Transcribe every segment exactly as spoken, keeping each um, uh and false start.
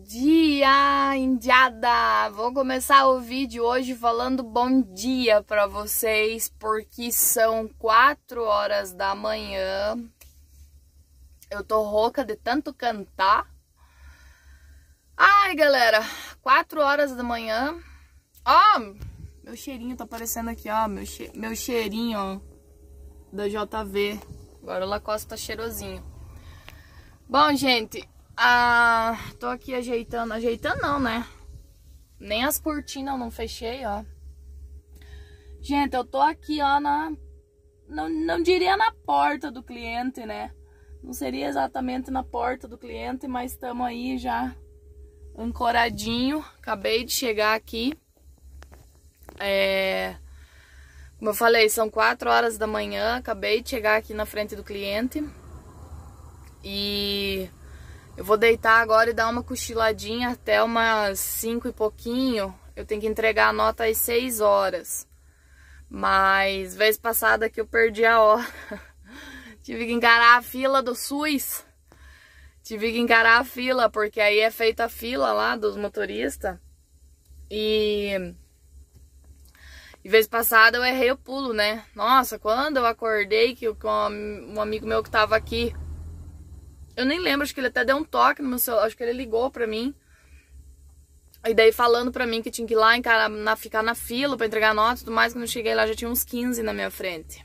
dia, indiada! Vou começar o vídeo hoje falando bom dia pra vocês, porque são quatro horas da manhã. Eu tô rouca de tanto cantar. Ai, galera, quatro horas da manhã. Ó, meu cheirinho tá aparecendo aqui, ó, meu, che meu cheirinho, ó, da J V. Agora o Lacoste tá cheirosinho. Bom, gente, ah, tô aqui ajeitando, ajeitando não, né? Nem as cortinas eu não fechei, ó. Gente, eu tô aqui, ó, na... Não, não diria na porta do cliente, né? Não seria exatamente na porta do cliente, mas estamos aí já ancoradinho. Acabei de chegar aqui. É... Como eu falei, são quatro horas da manhã. Acabei de chegar aqui na frente do cliente. E eu vou deitar agora e dar uma cochiladinha até umas cinco e pouquinho. Eu tenho que entregar a nota às seis horas. Mas vez passada que eu perdi a hora. Tive que encarar a fila do SUS. Tive que encarar a fila, porque aí é feita a fila lá dos motoristas. E... E vez passada eu errei o pulo, né? Nossa, quando eu acordei que um amigo meu que tava aqui... Eu nem lembro, acho que ele até deu um toque no meu celular. Acho que ele ligou pra mim. E daí falando pra mim que tinha que ir lá encarar, na, ficar na fila pra entregar nota e tudo mais. Quando eu cheguei lá já tinha uns quinze na minha frente.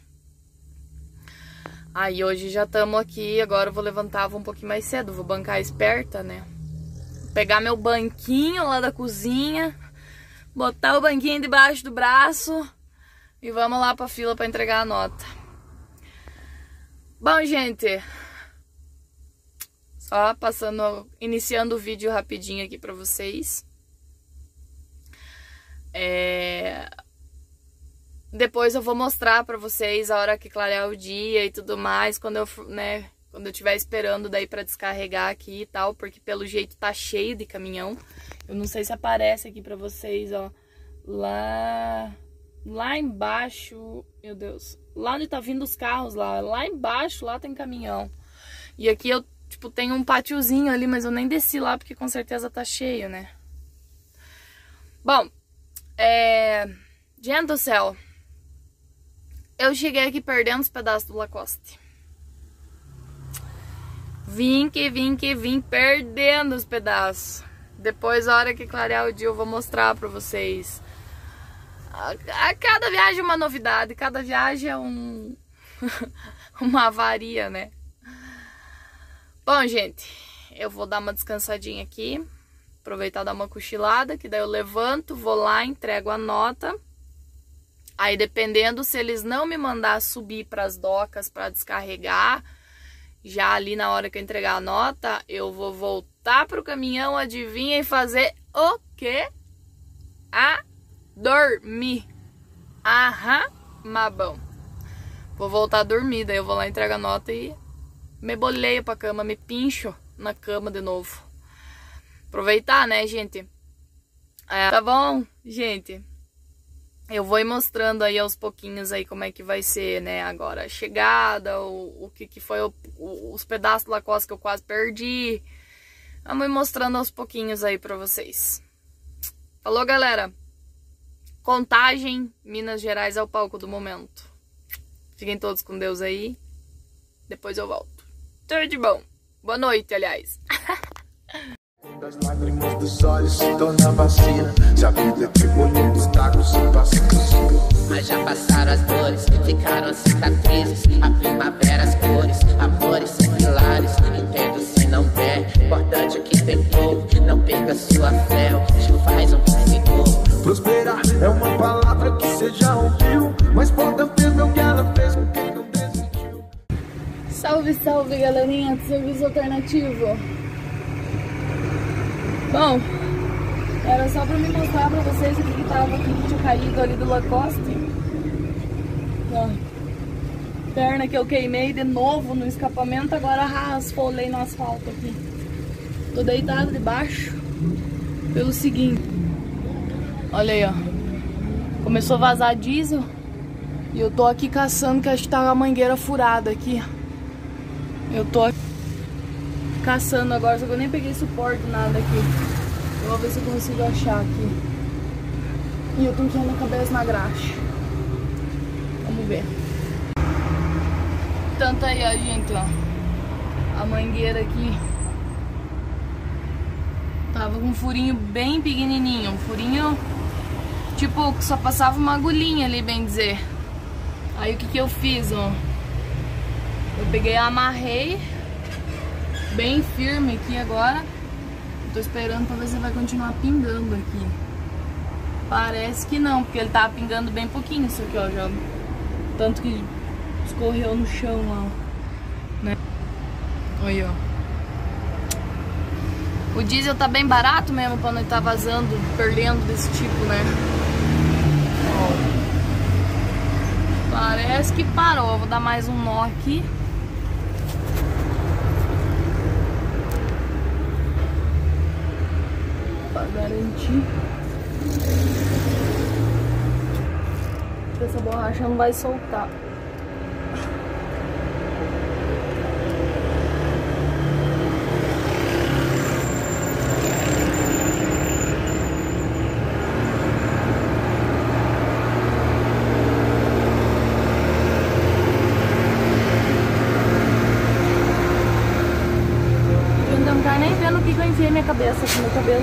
Aí hoje já estamos aqui, agora eu vou levantar, vou um pouquinho mais cedo, vou bancar esperta, né? Vou pegar meu banquinho lá da cozinha, botar o banquinho debaixo do braço e vamos lá pra fila pra entregar a nota. Bom, gente, só passando, iniciando o vídeo rapidinho aqui pra vocês. É... Depois eu vou mostrar pra vocês a hora que clarear o dia e tudo mais, quando eu, né, quando eu estiver esperando daí pra descarregar aqui e tal, porque pelo jeito tá cheio de caminhão. Eu não sei se aparece aqui pra vocês, ó, lá, lá embaixo, meu Deus, lá onde tá vindo os carros lá, lá embaixo, lá tem caminhão. E aqui eu, tipo, tenho um pátiozinho ali, mas eu nem desci lá porque com certeza tá cheio, né? Bom, é... gente do céu, eu cheguei aqui perdendo os pedaços do Lacoste. Vim que vim que vim perdendo os pedaços. Depois, a hora que clarear o dia, eu vou mostrar pra vocês. A, a cada viagem é uma novidade. Cada viagem é um... uma avaria, né? Bom, gente, eu vou dar uma descansadinha aqui. Aproveitar e dar uma cochilada. Que daí eu levanto, vou lá, entrego a nota. Aí, dependendo, se eles não me mandar subir para as docas para descarregar, já ali na hora que eu entregar a nota, eu vou voltar pro caminhão, adivinha, e fazer o quê? A dormir. Aham, mas bom. Vou voltar a dormir, daí eu vou lá, entrego a nota e me boleio pra cama, me pincho na cama de novo. Aproveitar, né, gente? É, tá bom, gente? Eu vou ir mostrando aí aos pouquinhos aí como é que vai ser, né, agora a chegada, o, o que que foi o, o, os pedaços do Lacoste que eu quase perdi. Vamos ir mostrando aos pouquinhos aí pra vocês. Falou, galera. Contagem, Minas Gerais é o palco do momento. Fiquem todos com Deus aí. Depois eu volto. Tudo de bom. Boa noite, aliás. Das lágrimas dos olhos se torna vacina. Se a vida é tipo um destaque, se passa por mas já passaram as dores, ficaram as cicatrizes. A primavera, as cores, amores são pilares. Entendo se não der, importante é que tentou. Não perca sua fé, o que te faz um vencedor. Prosperar é uma palavra que você já ouviu, mas pode ver meu que ela fez com quem não desistiu. Salve, salve, galerinha do Serviço Alternativo. Bom, era só pra me mostrar pra vocês o que tava aqui, que tinha caído ali do Lacoste. Ó, perna que eu queimei de novo no escapamento, agora rasfolei no asfalto aqui. Tô deitado debaixo pelo seguinte. Olha aí, ó. Começou a vazar diesel e eu tô aqui caçando, que acho que tá a mangueira furada aqui. Eu tô aqui caçando agora, só que eu nem peguei suporte, nada aqui. Eu vou ver se eu consigo achar aqui. E eu tenho que ir na cabeça na graxa. Vamos ver. Tanto aí, ó, gente, ó. A mangueira aqui tava com um furinho bem pequenininho. Um furinho, tipo, que só passava uma agulhinha ali, bem dizer. Aí o que que eu fiz, ó? Eu peguei, amarrei bem firme aqui agora. Tô esperando pra ver se vai continuar pingando aqui. Parece que não, porque ele tava pingando bem pouquinho isso aqui, ó, já. Tanto que escorreu no chão lá, né? Olha, ó. O diesel tá bem barato mesmo pra não estar vazando, perdendo desse tipo, né? Ó. Parece que parou. Vou dar mais um nó aqui. Pra garantir. Essa borracha não vai soltar. Minha cabeça aqui, meu cabelo.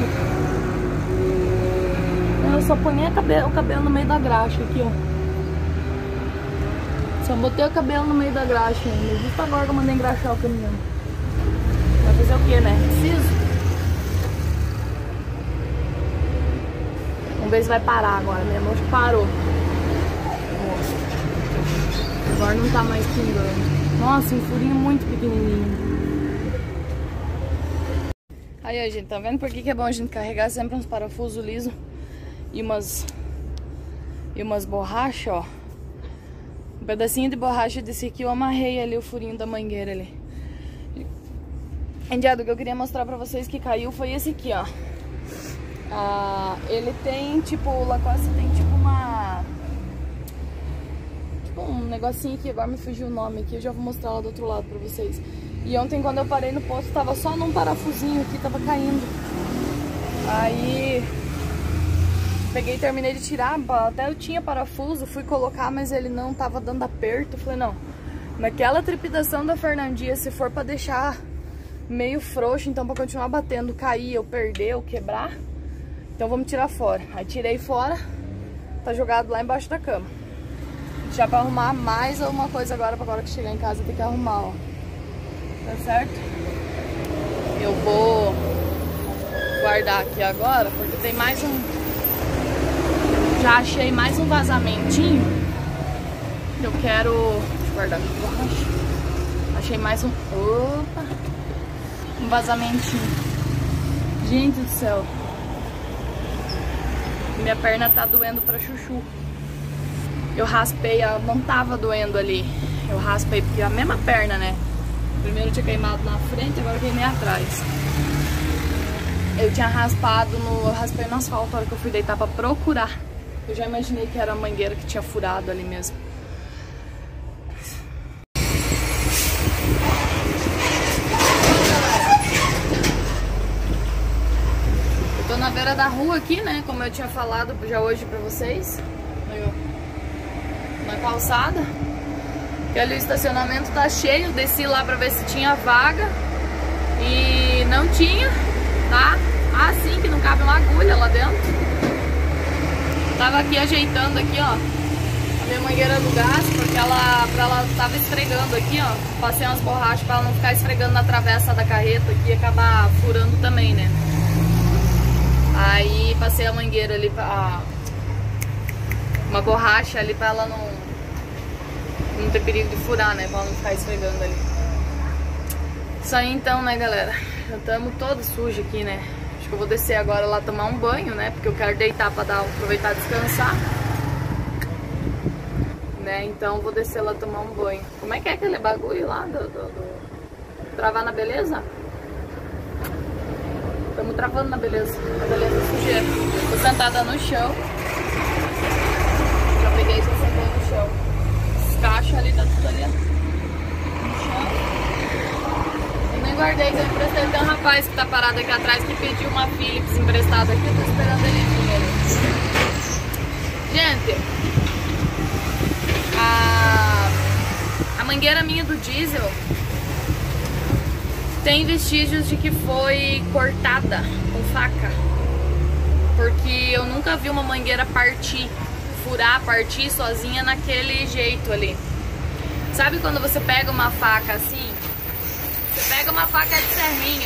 Eu só ponhei o cabelo no meio da graxa aqui, ó. Só botei o cabelo no meio da graxa ainda. Justo agora que eu mandei engraxar o caminhão. Vai fazer o que, né? Preciso. Vamos ver se vai parar agora mesmo. Acho que parou. Agora não tá mais pingando. Nossa, um furinho muito pequenininho. Aí, ó, gente, tá vendo por que que é bom a gente carregar sempre uns parafusos lisos e umas e umas borrachas, ó. Um pedacinho de borracha desse aqui eu amarrei ali o furinho da mangueira ali. Indiado, o que eu queria mostrar pra vocês que caiu foi esse aqui, ó. Ah, ele tem, tipo, o Lacoste tem tipo uma... Tipo um negocinho aqui, agora me fugiu o nome aqui, eu já vou mostrar lá do outro lado pra vocês. E ontem quando eu parei no posto tava só num parafusinho aqui, tava caindo. Aí peguei e terminei de tirar, até eu tinha parafuso, fui colocar, mas ele não tava dando aperto. Falei, não, naquela trepidação da Fernandinha, se for pra deixar meio frouxo, então pra continuar batendo, cair, eu perder, ou quebrar, então vamos tirar fora. Aí tirei fora, tá jogado lá embaixo da cama. Já pra arrumar mais alguma coisa agora, pra agora que chegar em casa tem que arrumar, ó. Tá certo? Eu vou guardar aqui agora, porque tem mais um... Já achei mais um vazamentinho. Eu quero... Deixa eu guardar aqui embaixo. Achei mais um... Opa! Um vazamentinho. Gente do céu. Minha perna tá doendo pra chuchu. Eu raspei, ela não tava doendo ali. Eu raspei porque a mesma perna, né? Primeiro eu tinha queimado na frente, agora eu queimei atrás. Eu tinha raspado no... Eu raspei no asfalto na hora que eu fui deitar pra procurar. Eu já imaginei que era a mangueira que tinha furado ali mesmo. Eu tô na beira da rua aqui, né? Como eu tinha falado já hoje pra vocês. Na calçada. E ali o estacionamento tá cheio, desci lá pra ver se tinha vaga e não tinha, tá? Assim que não cabe uma agulha lá dentro. Tava aqui ajeitando aqui, ó, a minha mangueira do gás, porque ela, pra ela tava esfregando aqui, ó. Passei umas borrachas pra ela não ficar esfregando na travessa da carreta aqui e acabar furando também, né? Aí passei a mangueira ali pra... Uma borracha ali pra ela não... Não ter perigo de furar, né? Pra ela não ficar esfregando ali. Isso aí então, né, galera? Já estamos todos sujos aqui, né? Acho que eu vou descer agora lá tomar um banho, né? Porque eu quero deitar pra dar, aproveitar e descansar. Né? Então eu vou descer lá tomar um banho. Como é que é aquele bagulho lá? Do, do, do... Travar na beleza? Estamos travando na beleza. Na beleza sujeira. Tô sentada no chão. Já peguei e já sentei no chão. Caixa ali, tá tudo ali no chão. Eu nem nem guardei, que eu emprestei. Tem um rapaz que tá parado aqui atrás que pediu uma Philips emprestada aqui, eu tô esperando ele vir. Gente, a, a mangueira minha do diesel tem vestígios de que foi cortada com faca, porque eu nunca vi uma mangueira partir, furar, partir sozinha naquele jeito ali. Sabe quando você pega uma faca assim? Você pega uma faca de serrinha.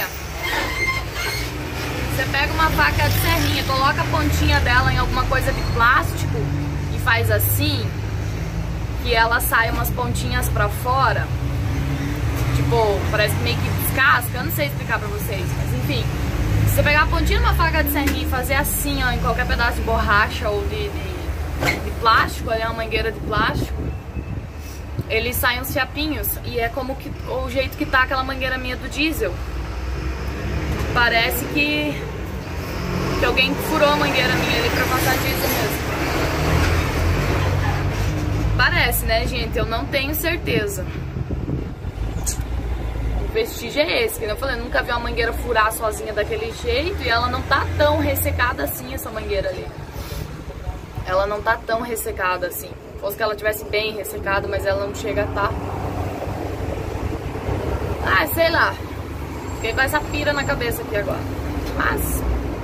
Você pega uma faca de serrinha, coloca a pontinha dela em alguma coisa de plástico e faz assim, que ela sai umas pontinhas pra fora. Tipo, parece que meio que descasca, eu não sei explicar pra vocês, mas enfim. Se você pegar a pontinha de uma faca de serrinha e fazer assim, ó, em qualquer pedaço de borracha ou de, de, de plástico, ali é uma mangueira de plástico, eles saem uns fiapinhos e é como que o jeito que tá aquela mangueira minha do diesel. Parece que, que alguém furou a mangueira minha ali pra passar diesel mesmo. Parece, né, gente? Eu não tenho certeza. O vestígio é esse, que eu falei, eu nunca vi uma mangueira furar sozinha daquele jeito e ela não tá tão ressecada assim, essa mangueira ali. Ela não tá tão ressecada assim. Fosse que ela tivesse bem ressecada, mas ela não chega a estar. Ah, sei lá. Fiquei com essa pira na cabeça aqui agora. Mas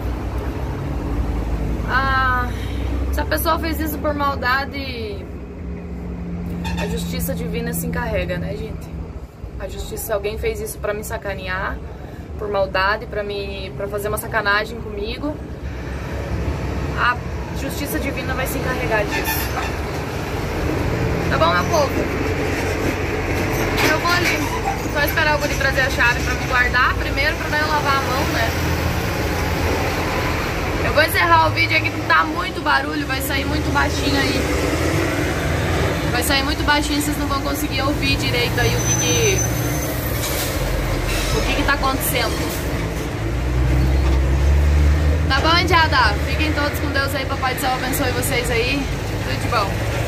ah, se a pessoa fez isso por maldade, a justiça divina se encarrega, né, gente? A justiça, se alguém fez isso pra me sacanear, por maldade, pra, me, pra fazer uma sacanagem comigo, a justiça divina vai se encarregar disso. Tá bom, meu povo? Eu vou ali. Só esperar o guri trazer a chave pra me guardar primeiro, pra daí eu lavar a mão, né? Eu vou encerrar o vídeo aqui porque tá muito barulho, vai sair muito baixinho aí. Vai sair muito baixinho, vocês não vão conseguir ouvir direito aí o que que... O que que tá acontecendo. Tá bom, indiada? Fiquem todos com Deus aí, papai do céu abençoe vocês aí. Tudo de bom.